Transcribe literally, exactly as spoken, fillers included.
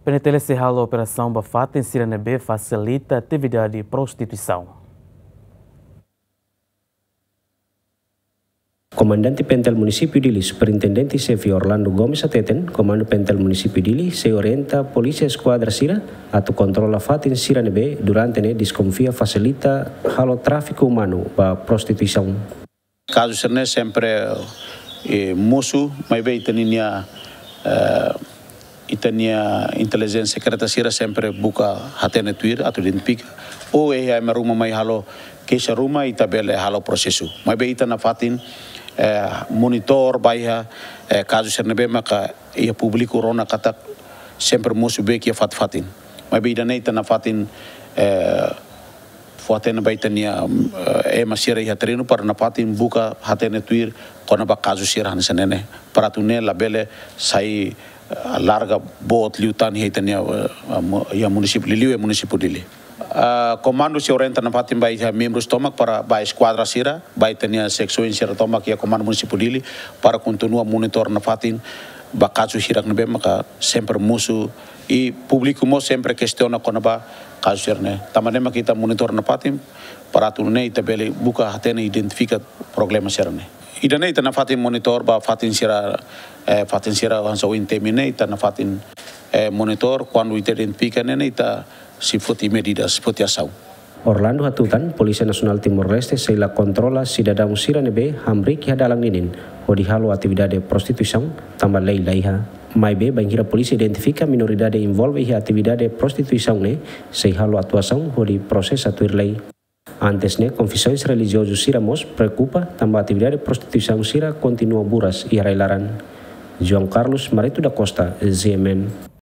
P N T L C a operação Bafata em Siranebê facilita a atividade de prostituição. Comandante Pentel Município Dili, Superintendente Chefe Orlando Gomes Ateten, Comando Pentel Município Dili, se orienta a Polícia Esquadra Sira a controla fato em Siranebê durante né desconfia facilita halo tráfico humano para prostituição. Caso serne sempre eh, moço, mas bem tenia eh, itania inteligência secreta Sira sempre buka hatene tuir atau identifica ou é a ruma mai halo que essa ruma e tabela halo processo. Mas bem itana fatin Eh, monitor baia eh, caso serne maka ia publico rona kata sempre mosu be kia fat fatin mas be dana ita na fatin eh, fuatena baitania eh, masira ia treino para na fatin buka hatene tuir kona ba caso sira han senene para tune labele sai uh, larga bot liutan hitania uh, ia município Liliu e município Dili. Uh, comando se orienta na fatin bai membros tomak para bai esquadra sira bai tenia secções sira tomak ia comando municipal Dili para continua monitor na fatin ba caso hirak nebe maka sempre musu e público mo sempre questiona quando ba caso sirne tamanema kita monitor na fatin para tunne tabele buka hatene identifica problema sirne idane ita na fatin monitor ba fatin sira eh, fatin sira hansa wintemine ita na fatin eh, monitor quando ita identifica nene ita si foti medidas foti ação. Orlando Hatutan, Polisi Nasional Timor Leste, seila controla cidadão Siranebê, hamrik ya dalang ninin, odi halo atividade prostituição, tambah lei laiha. Mai be bangira polisi identifica minoridade envolve hi atividade prostituição ne, sei halo atuação odi proses atuir lei. Antes ne, confissões religiosos Siramos preocupa tambah atividade prostituição Sira continua buras e arailaran. João Carlos Marito da Costa, Z M N.